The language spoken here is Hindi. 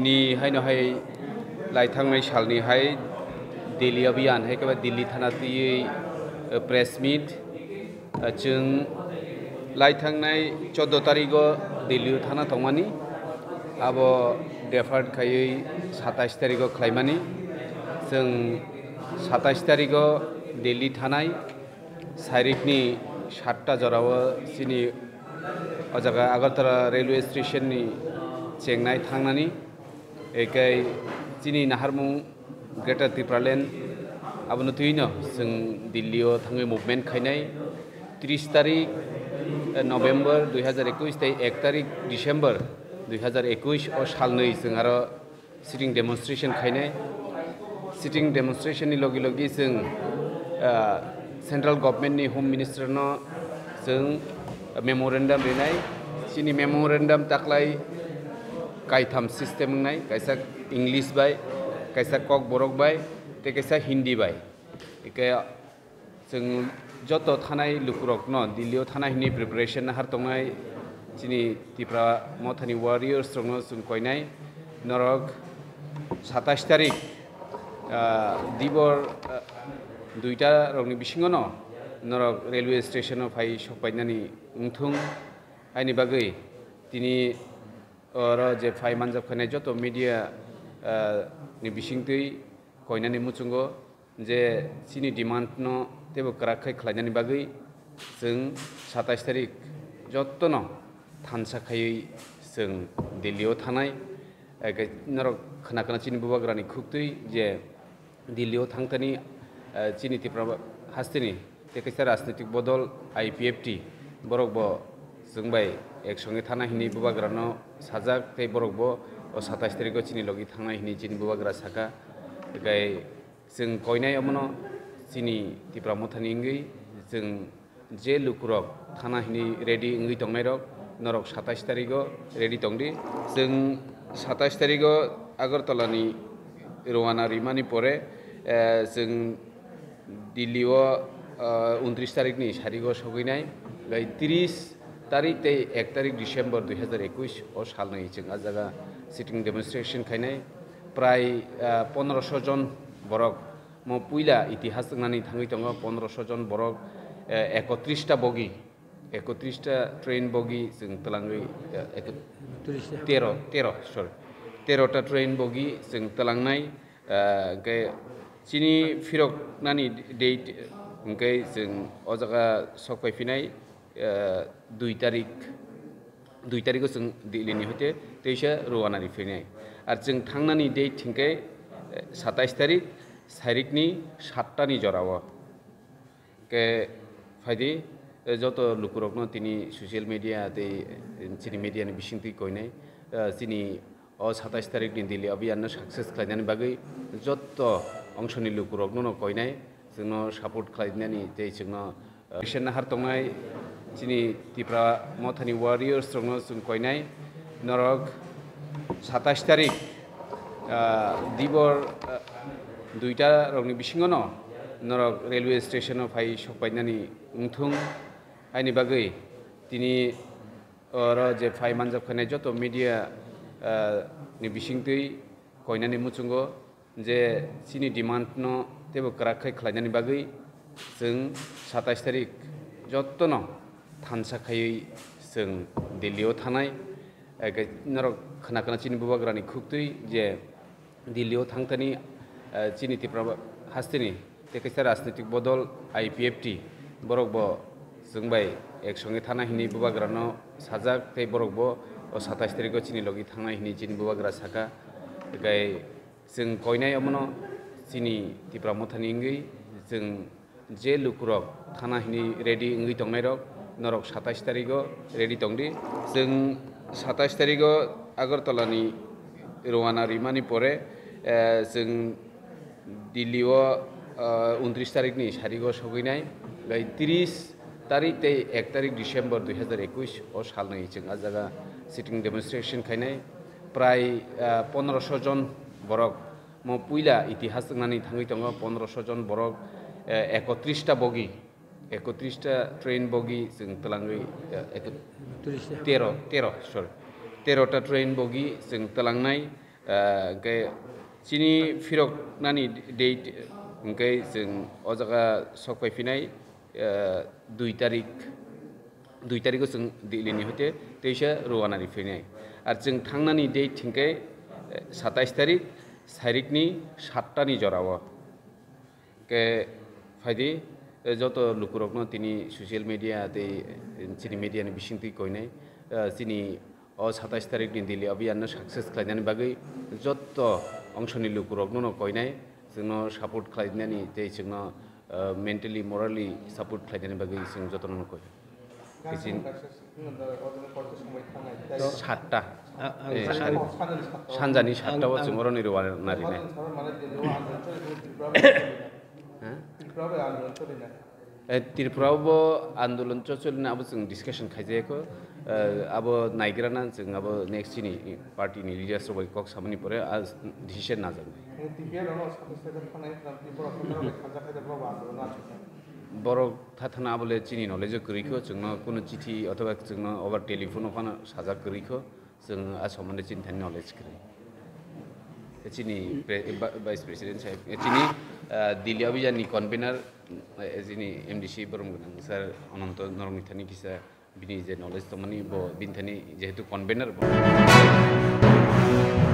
दिल्लीनि हाय लाइथांनाय सालनिहाय दिल्ली अभियान हाय दिल्ली थानातियै प्रेस मीट जों लाइथांनाय 14 तारिखो दिल्ली थाना थांमानि आबो डेफार्ट खायै 27 तारिखो खालायमानि जों 27 तारिखो दिल्ली थानाय सारिकनि 7टा जराव सिनि अजागा आगरतला रेलवे स्टेशननि चेंनाय थांनानै एकाय चिनि नाहारमुं ग्रेटर त्रिपुरालेण्ड आबो थैनो जों दिल्लीयाव थाङै मुभमेन्ट खायनाय 30 तारिख नवेम्बर 2021 ते 1 तारिख डिसेम्बर 2021 और सालनै जों आरो सिटिं डेमनस्ट्रेशन खायनाय सिटिं डेमनस्ट्रेशननि लगे जों सेंट्रल गभर्नमेन्टनि होम मिनिस्टारनो जों मेमोरेन्डाम लिरनाय सिनि मेमोरेन्डाम ताख्लाय कायथाम सिस्टेम होननाय कायसा इंलिश बाय कायसा कक बरक बाय ते कायसा हिंदी बाय एके जों जत थानाय लुकुरकनो दिल्लीयाव थानायनि प्रिपारेशन हारतंनाय चिनि त्रिपुरा मथानि वारियर्स रंनो जों कयनाय नरक 27 तारिख दिबर 2टा रंनि बिसिङावनो नरक रेलवे स्टेशनाव फाय सफायनानै उंथुं आइनि बागै दिनै और जे फाय मानजाब खानाय जत मीडिया नि बिसिंतै कयनानै मुचुंगो जे सिनि डिमान्ड न तेबो कराखै खालायनानै बागै जों 27 तारिख जत्तनो थानसाखायै जों दिल्लीयाव थानाय नरक खोना चिनि बुबाग्रानि खुक्तै जे दिल्लीयाव थांथानि चिनि त्रिपुरा हास्तिनि तेकैसा राजनीतिक बदल IPFT बरकबो जोंबाय एकसंगे थाना हिनि बुबाग्रानो साजाक ते बरकबो 27 तारिखो चिनि लगी थांना हिनि चिनि बुबाग्रा साका गाय जों कयनाय अमनो चिनि त्रिपुरा मथानि इंगै जों जे लुकुरक थाना हिनि रेडी इंगै दंनाय रक नरक 27 तारिखो रेडी दंदि जों 27 तारिखो आगरतलानि रवाना रिमानि परे जों दिल्लीयाव 29 तारिखनि सारिखो सौगैनाय गाय 30 तारिख ते 1 तारिख डिसेम्बर 2021 और सालनै जों आजागा सिटिं डेमनस्ट्रेशन खायनाय प्राय 1500 जन बरक मो पुइला इतिहास जोंनानै थाङै दङ 1500 जन बरक 31टा बगी 31टा ट्रेन बगी जों तलाङै 13टा ट्रेन बगी जों तलांनाय गे चिनि फिरकनानि डेट ओंखाय जों अजागा सफायफिनाय 2 तारिखो जों दिल्लीनि हते तेइसा रवानानि फैनाय आरो जों थांनानै डेट थिंखाय 27 तारिख सारिकनि 7टानि जराव के फायदि जत लुकुरकनो तिनि ससियेल मीडिया ते चिनि मीडियानि बिसिंथि कयनाय चिनि 27 तारिखनि दिल्ली अभियान सक्सेस खालायनानै बागै जत अंशनि लुकुरकनो कयनाय जोंनो सापर्ट खालायनानै जे जोंनो बिसोरनो हारतंनाय चिनि त्रिपुरा मथानि वारियर्स रंनो जों कयनाय नरक 27 तारिख दिबर 2टा रंनि बिसिङावनो नरक रेलवे स्टेशनाव फाय सफायनानै उंथुं आइनि बागै दिनै और जे फाय मानजाब खानाय जत मीडिया नि बिसिंतै कयनानै मुचुंगो जे चिनि डिमान्ड न तेबो कराखै खालायनानै बागै जों 27 तारिख जत्तनो थानसाखायै जों दिल्लीयाव थानाय नरक खोना चिनि बुबाग्रानि खुक्तै जे दिल्लीयाव थांथानि चिनि त्रिपुरा हास्तिनि तेकैसा राजनीतिक बदल IPFT बरकबो जोंबाय एकसंगे थाना हिनि बुबाग्रानो साजाक ते बरकबो 27 तारिखो चिनि लगी थांना हिनि चिनि बुबाग्रा साका गाय जों कयनाय अमनो चिनि त्रिपुरा मथानि इंगै जों जे लुकुरक थाना हिनि रेडी इंगै दंनाय रक नरक 27 तारिखो रेडी दंदि जों 27 तारिखो आगरतलानि रवाना रिमानि परे जों दिल्लीयाव 29 तारिखनि सारिखो सौगैनाय गाय 30 तारिख ते 1 तारिख डिसेम्बर 2021 और सालनै जों आजागा सिटिं डेमनस्ट्रेशन खायनाय प्राय 1500 जन बरक मो पुइला इतिहास जोंनानै थाङै दङ 1500 जन बरक 31टा बगी 31टा ट्रेन बगी जों तलाङै 13टा ट्रेन बगी जों तलांनाय ओमफ्राय चिनि फिरकनानि डेट ओमफ्राय जों अ जायगा सफैफिनाय 2 तारिखआव जों दिल्लीनि हते तेइसा रवानानि फैनाय आरो जों थांनानै डेट थिंखाय 27 तारिखनि 7टानि जराव के फायदि যত লুকুরকনো তিনি সোশ্যাল মিডিয়া তে চিনি মিডিয়াनि बिसिंथि কইनाय চিনি 27 तारिखनि दिल्ली अभियान सक्सेस खालामनायनि बागै যত अंशनि लुकुरकनो कइनाय जोंनो सापर्ट खालामनायनि जे जोंनो मेन्टली मरेलि सापर्ट खालामनायनि बागै जों जतनो कय बिसिन 7टा सानजानि 7टाव जों अरनि रवानारिने त्रिपुरायावबो आन्दोलन चलिना अब जों डिसकाशन खायजायाखौ अब नायग्राना जों अब नेक्स्ट दिनै पार्टीनि लिडार्स सबाय कक सामनि परे आज डिसिसन नाजागोन बर' थाथाना बोले चिनि नलेज गैयैखौ जोंनो कुनु चिठी अथवा जोंनो अभार टेलिफोन अखानो साजा गैयैखौ जों आसामनि चिन्तानि नलेज गैयै चिनि भाइस प्रेसिडेन्ट साहेब चिनि दिल्ली अभियाननि कनभेनार जोंनि एमडिसि बरमगोनां सार अनन्त नरमिथानि किसा बिनि जे नलेज दंमानि बिनथानि जिहेतु कनभेनार